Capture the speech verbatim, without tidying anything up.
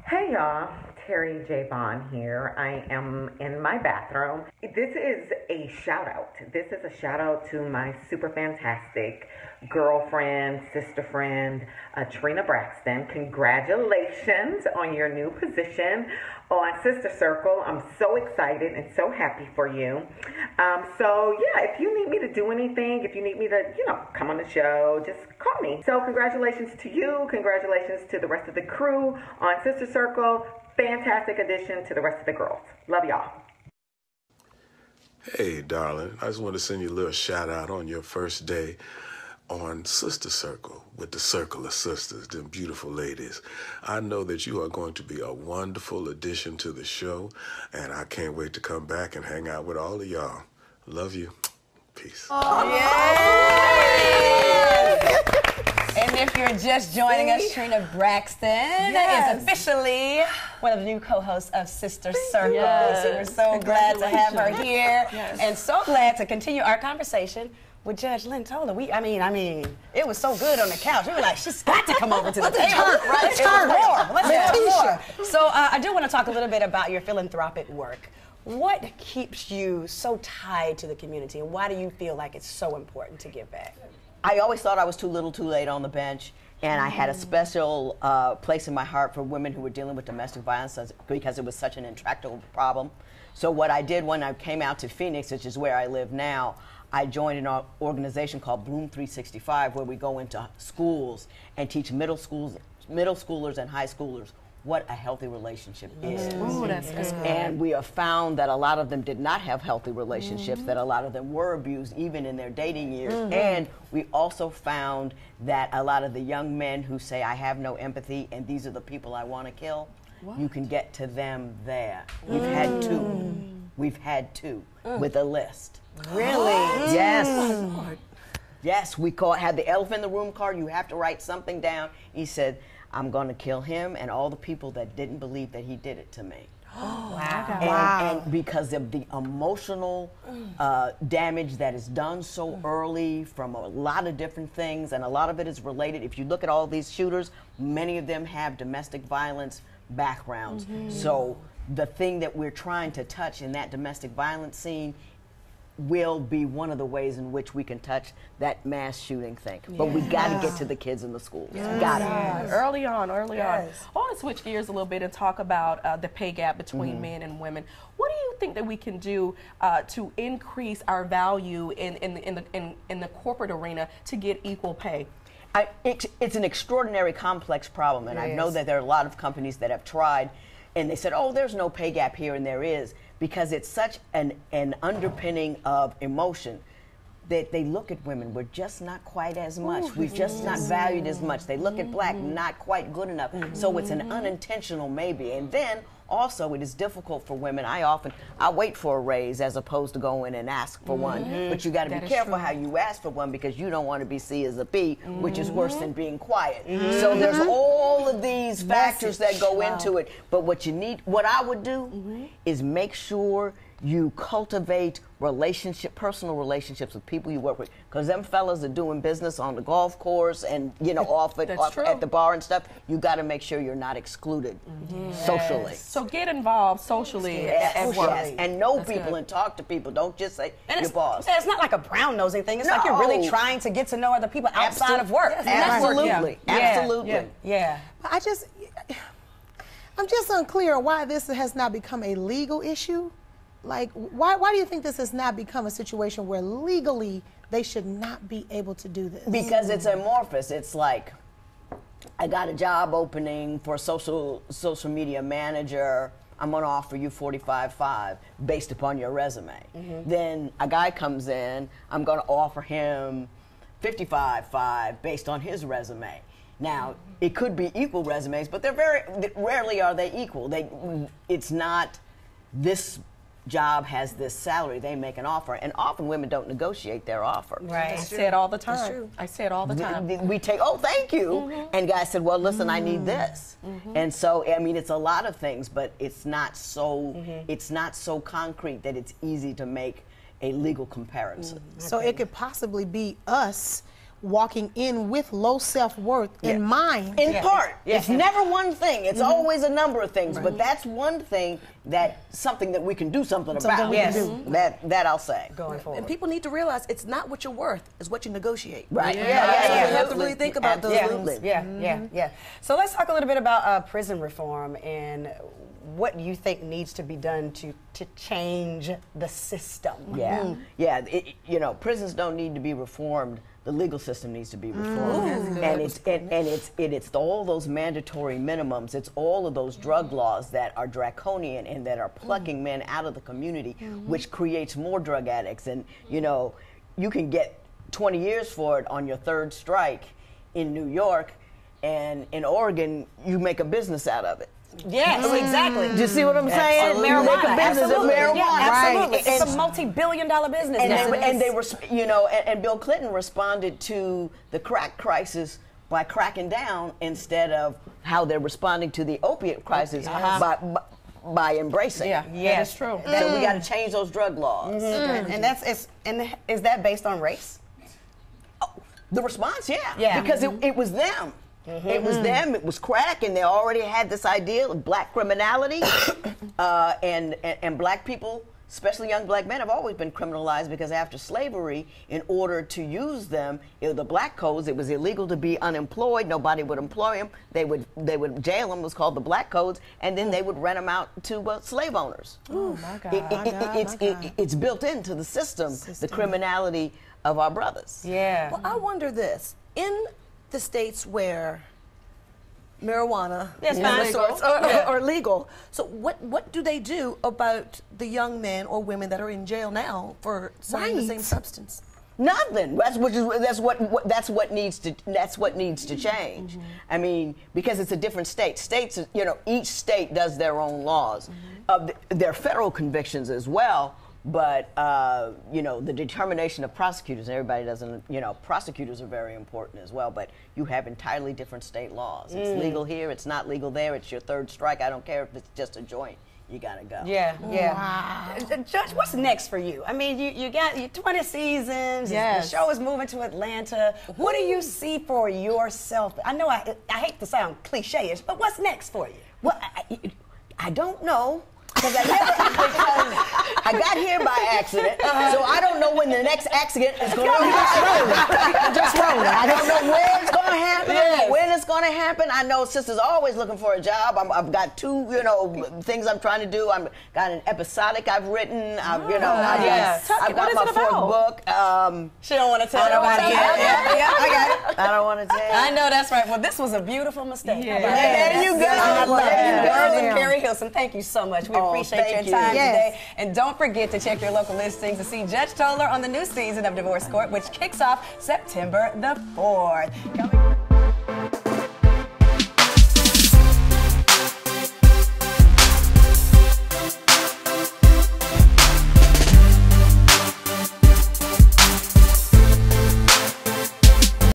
Hey y'all, Terry J. Bond here. I am in my bathroom. This is a shout out. This is a shout out to my super fantastic girlfriend, sister friend, uh, Trina Braxton. Congratulations on your new position on Sister Circle. I'm so excited and so happy for you. Um, so yeah, if you need me to do anything, if you need me to, you know, come on the show, just call me. So congratulations to you. Congratulations to the rest of the crew on Sister Circle. Fantastic addition to the rest of the girls. Love y'all. Hey, darling, I just want to send you a little shout out on your first day on Sister Circle with the Circle of Sisters, them beautiful ladies. I know that you are going to be a wonderful addition to the show, and I can't wait to come back and hang out with all of y'all. Love you. Peace. Oh, yes. And if you're just joining us, Trina Braxton yes. is officially one of the new co-hosts of Sister Circle. Yes. So we're so glad to have her here, yes. and so glad to continue our conversation with Judge Lynn Toler. We, I mean, I mean, it was so good on the couch. We were like, she's got to come over to the table. Turn, right? Let's turn more. Let's turn more. So uh, I do want to talk a little bit about your philanthropic work. What keeps you so tied to the community, and why do you feel like it's so important to give back? I always thought I was too little, too late on the bench, and I had a special uh, place in my heart for women who were dealing with domestic violence because it was such an intractable problem. So what I did when I came out to Phoenix, which is where I live now, I joined an organization called Bloom three sixty-five, where we go into schools and teach middle schools, middle schoolers and high schoolers what a healthy relationship is. Ooh, that's good. And we have found that a lot of them did not have healthy relationships, mm-hmm. that a lot of them were abused even in their dating years. Mm-hmm. And we also found that a lot of the young men who say, I have no empathy and these are the people I want to kill, what? You can get to them there. We've mm. had two. We've had two mm. with a list. Really? Yes. Oh, yes, we call, had the elephant in the room card. You have to write something down. He said, I'm going to kill him and all the people that didn't believe that he did it to me. Oh, wow. And, wow. and because of the emotional uh, damage that is done so early from a lot of different things, and a lot of it is related. If you look at all these shooters, many of them have domestic violence backgrounds. Mm-hmm. So the thing that we're trying to touch in that domestic violence scene will be one of the ways in which we can touch that mass shooting thing. Yes. But we got to get to the kids in the schools. Yes. Got it. Yes. Early on, early yes. on. I want to switch gears a little bit and talk about uh, the pay gap between mm-hmm. men and women. What do you think that we can do uh, to increase our value in, in, the, in, the, in, in the corporate arena to get equal pay? I, it, it's an extraordinary complex problem, and yes. I know that there are a lot of companies that have tried, and they said, oh, there's no pay gap here, and there is, because it's such an, an underpinning of emotion that they look at women, we're just not quite as much. Ooh, we're just not valued as much. They look mm-hmm. at black, not quite good enough. Mm-hmm. So it's an unintentional maybe. And then also it is difficult for women. I often, I wait for a raise as opposed to go in and ask for mm-hmm. one. But you gotta that be careful true. How you ask for one because you don't want to be seen as a B, mm-hmm. which is worse than being quiet. Mm-hmm. So there's all of these factors that go wow. into it. But what you need, what I would do mm-hmm. is make sure you cultivate relationship, personal relationships with people you work with, because them fellas are doing business on the golf course and you know off, at, off at the bar and stuff. You got to make sure you're not excluded mm-hmm. socially. Yes. So get involved socially yes. at, at work, yes. and know That's people good. And talk to people. Don't just say and your boss. It's not like a brown nosing thing. It's no. like you're really trying to get to know other people outside Absol- of work. Yes. Absolutely, yeah. absolutely. Yeah. yeah. But I just, I'm just unclear why this has not become a legal issue. Like, why, why do you think this has not become a situation where legally they should not be able to do this? Because it's amorphous. It's like, I got a job opening for a social, social media manager. I'm going to offer you forty-five five based upon your resume. Mm-hmm. Then a guy comes in, I'm going to offer him fifty-five five based on his resume. Now, it could be equal resumes, but they're very, rarely are they equal. They, it's not this job has this salary, they make an offer, and often women don't negotiate their offer. Right. I say it all the time. I say it all the time. We, we take, oh, thank you, mm-hmm. and guys said, well, listen, mm-hmm. I need this, mm-hmm. and so I mean, it's a lot of things, but it's not so, mm-hmm. it's not so concrete that it's easy to make a legal comparison. Mm-hmm. So it could possibly be us walking in with low self-worth Yeah. in mind. In Yeah. part. Yeah. It's never one thing. It's Mm-hmm. always a number of things. But that's one thing that something that we can do something, Something about. we can Yes. do. That that I'll say. Going forward. And people need to realize it's not what you're worth, it's what you negotiate. Right. Yeah, Yeah. yeah, yeah, yeah. You have to absolutely. really think about those Absolutely. things. Yeah, yeah, yeah. So let's talk a little bit about uh, prison reform and what you think needs to be done to to change the system. Yeah, yeah. It, you know, prisons don't need to be reformed. The legal system needs to be reformed, and it's and, and it's it, it's all those mandatory minimums. It's all of those drug laws that are draconian and that are plucking men out of the community, which creates more drug addicts. And you know, you can get twenty years for it on your third strike in New York, and in Oregon, you make a business out of it. Yes, exactly. Do you see what I'm saying? Absolutely. You make a Marijuana, business absolutely. of marijuana. Yeah, absolutely. Right. It's And- a multi-billion dollar business. and now. they, and they were, you know, and, and Bill Clinton responded to the crack crisis by cracking down instead of how they're responding to the opiate crisis Uh-huh. by, by by embracing. Yeah, Yeah. that is true. So we got to change those drug laws. and that's it's and is that based on race? The response, yeah, Yeah. because it, it was them. It was them. It was crack, and they already had this idea of black criminality, uh, and, and and black people, especially young black men, have always been criminalized because after slavery, in order to use them, in the black codes, it was illegal to be unemployed. Nobody would employ them. They would they would jail them. It was called the black codes, and then they would rent them out to uh, slave owners. Oh my God. It- it- it- God, it's my it- God. it's built into the system, the criminality of our brothers. Yeah. Well, I wonder this. In the states where marijuana Yes, is fine. of sorts, or, Yeah. or, or legal, so what, what do they do about the young men or women that are in jail now for selling the Right. same substance? Nothing. That's what. Is, that's what, what. That's what needs to. That's what needs to change. Mm-hmm. I mean, because it's a different state. States, you know, each state does their own laws. Mm-hmm. Of the, their federal convictions as well. But uh, you know, the determination of prosecutors. Everybody doesn't. You know, prosecutors are very important as well. But you have entirely different state laws. It's Mm. legal here. It's not legal there. It's your third strike. I don't care if it's just a joint. You gotta go. Yeah, yeah. Uh, Judge, what's next for you? I mean, you, you got you twenty seasons. Yes. The show is moving to Atlanta. What do you see for yourself? I know I, I hate to sound cliche-ish, but what's next for you? Well, I, I don't know. Because I never, because I got here by accident, so I don't know when the next accident is going to happen. Just rolling. I don't know where it's going to happen, Yes. when it's going to happen. I know sisters are always looking for a job. I'm, I've got two, you know, things I'm trying to do. I've got an episodic I've written. I've, you know, I've yes. got, I've got What my is it fourth book. Um, She don't want to tell I don't nobody wanna yet. tell Yeah, you. yeah, I got it. I don't want to tell you. I know that's right. Well, this was a beautiful mistake. Yeah. How about that? There you go. I love There it. you go. Girls and Carrie Hilson, thank you so much. We Oh, appreciate your thank you. time Yes. today. And don't forget to check your local listings to see Judge Toller on the new season of Divorce Court, which kicks off September the fourth. Coming